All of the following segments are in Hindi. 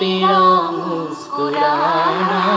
तेरा मुस्कुराना।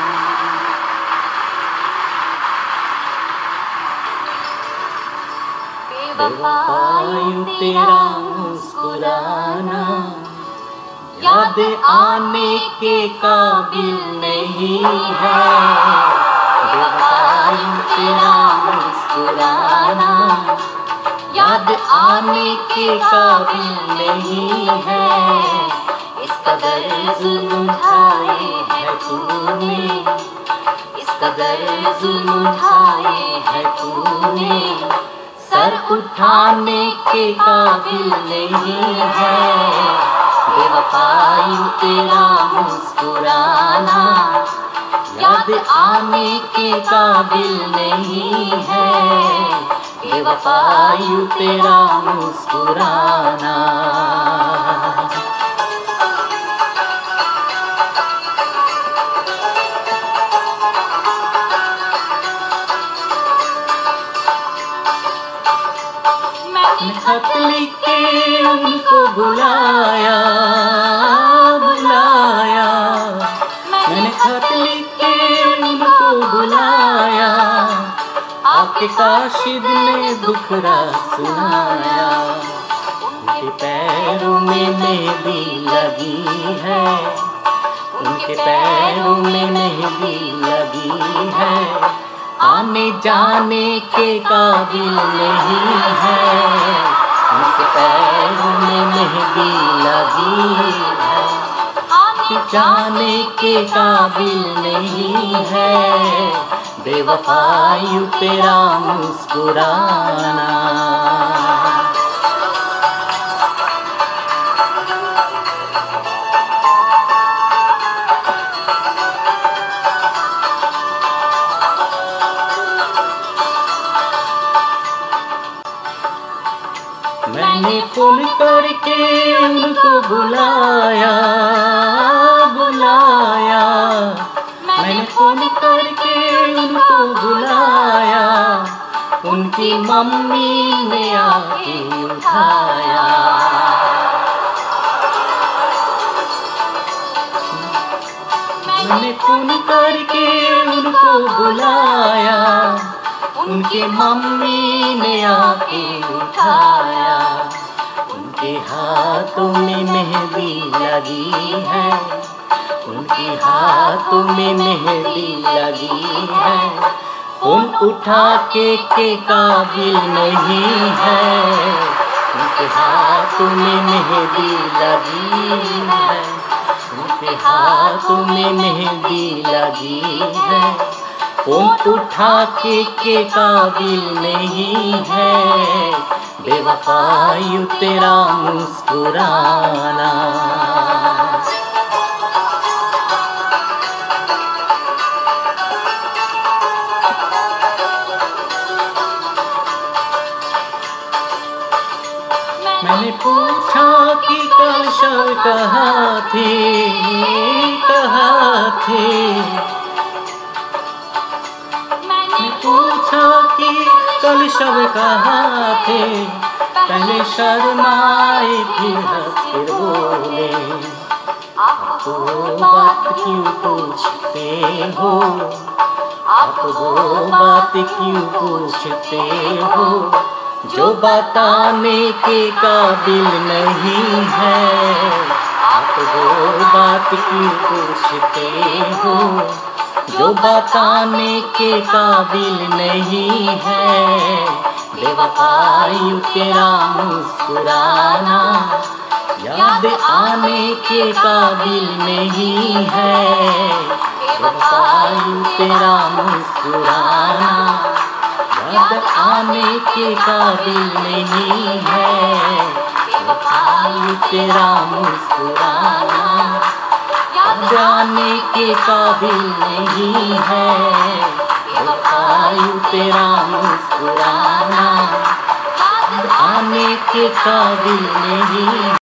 बेवफायूं तेरा मुस्कुराना याद आने के काबिल नहीं है। बेवफायूं तेरा मुस्कुराना याद आने के काबिल नहीं है। इस कदर जुल्म उठाए है तूने, इस कदर जुल्म उठाए है तूने, सर उठाने के काबिल नहीं है। बेवफायूं तेरा मुस्कुराना याद आने के काबिल नहीं है। बेवफायूं तेरा मुस्कुराना। खत लिख के उनको बुलाया बुलाया, मैंने खत लिख के उनको बुलाया, आपके काशिद ने दुखड़ा सुनाया। उनके पैरों में मेहंदी लगी है, उनके पैरों में मेहंदी लगी है, आने जाने के काबिल नहीं है। उनके पैरों में मेहंदी लगी है, आने जाने के काबिल नहीं है। बेवफायूं तेरा मुस्कुराना। मैंने फोन करके उनको बुलाया बुलाया, मैंने फोन करके उनको बुलाया, उनकी मम्मी ने आके उठाया। मैंने फोन करके उनको बुलाया, उनके मम्मी ने आके उठाया। उनके हाथों में मेहंदी लगी है, उनके हाथों में मेहंदी लगी है, फोन उठा के काबिल नहीं है। उनके हाथों में मेहंदी लगी है, उनके हाथों में मेहंदी लगी है, फोन उठा के काबिल नहीं है। बेवफायूं तेरा मुस्कुराना। मैंने पूछा कि कल शब कहाँ थे, कहाँ थे। पूछा कि कल शब कहाँ थे, पहले शर्माए फिर हंस कर बोले। आप वो बात क्यों पूछते हो, आप वो बात क्यों पूछते हो, जो बताने के काबिल नहीं है। आप वो बात क्यों पूछते हो, जो बताने के काबिल नहीं है। बेवफायूं तेरा मुस्कुराना याद आने के काबिल नहीं है। बेवफायूं तेरा मुस्कुराना याद आने के काबिल नहीं है। बेवफायूं तेरा मुस्कुराना जाने के काबिल नहीं है। बेवफायूं तेरा मुस्कुराना आने के काबिल नहीं।